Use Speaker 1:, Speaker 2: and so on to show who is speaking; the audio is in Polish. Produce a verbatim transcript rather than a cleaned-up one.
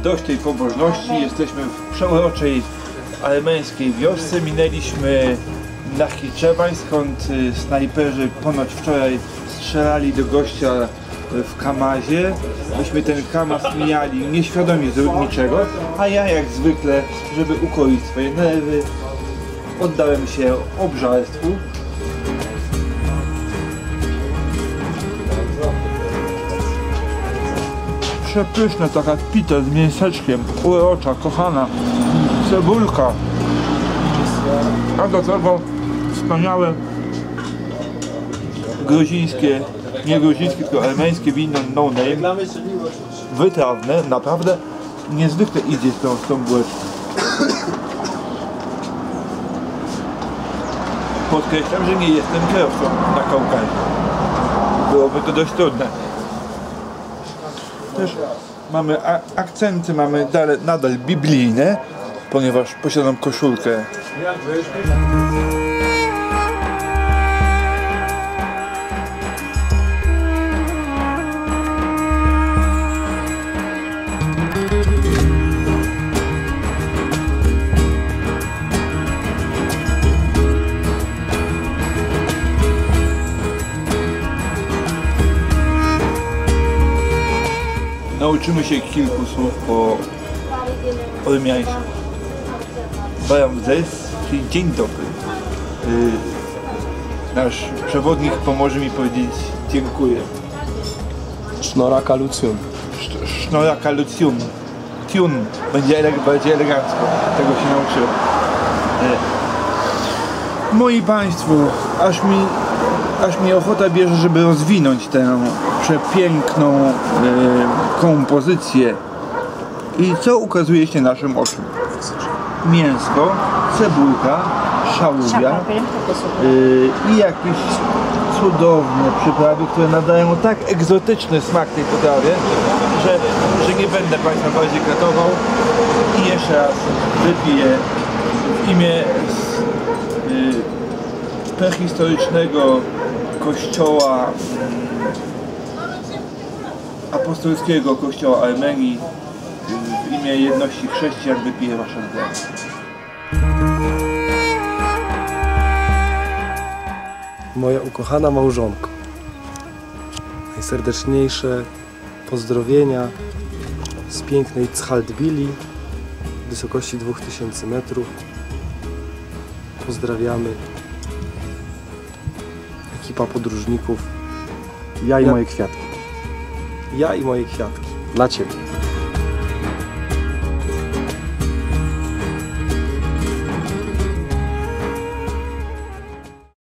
Speaker 1: dość tej pobożności. Jesteśmy w przeuroczej armeńskiej wiosce. Minęliśmy Nachiczewań, skąd snajperzy ponoć wczoraj strzelali do gościa w Kamazie. Myśmy ten Kamaz mijali nieświadomi z niczego, a ja jak zwykle, żeby ukoić swoje nerwy, oddałem się obżarstwu. Przepyszna taka pita z mięseczkiem, urocza, kochana, cebulka, a do tego wspaniałe gruzińskie, nie gruzińskie, tylko armeńskie wino No Name, wytrawne, naprawdę niezwykle idzie z tą, z tą bułeczką. Podkreślam, że nie jestem kierowcą na Kaukazie. Byłoby to dość trudne. Też mamy akcenty, mamy dalej, nadal biblijne, ponieważ posiadam koszulkę. Nauczymy się kilku słów po ormiańsku. Baram zes, czyli dzień dobry. Yy, nasz przewodnik pomoże mi powiedzieć dziękuję.
Speaker 2: Sznora Lucjum.
Speaker 1: Sznora Lucjum. Tune. Będzie ele bardziej elegancko. Tego się nauczyłem. Yy. Moi Państwo, aż mi, aż mi ochota bierze, żeby rozwinąć tę przepiękną yy, kompozycję. I co ukazuje się naszym oczom? Mięsko, cebulka, szałwia yy, i jakieś cudowne przyprawy, które nadają tak egzotyczny smak tej potrawie, że, że nie będę Państwa bardziej kratował i jeszcze raz wypiję w imię yy, prehistorycznego kościoła apostolskiego kościoła Armenii. W imię jedności chrześcijan wypiję wasze zdrowie.
Speaker 2: Moja ukochana małżonko, najserdeczniejsze pozdrowienia z pięknej Chaltbili, wysokości dwóch tysięcy metrów. Pozdrawiamy. Ekipa podróżników.
Speaker 3: Ja i
Speaker 2: Ja-
Speaker 3: moje kwiatki.
Speaker 2: Ja i moje kwiatki. Dla Ciebie.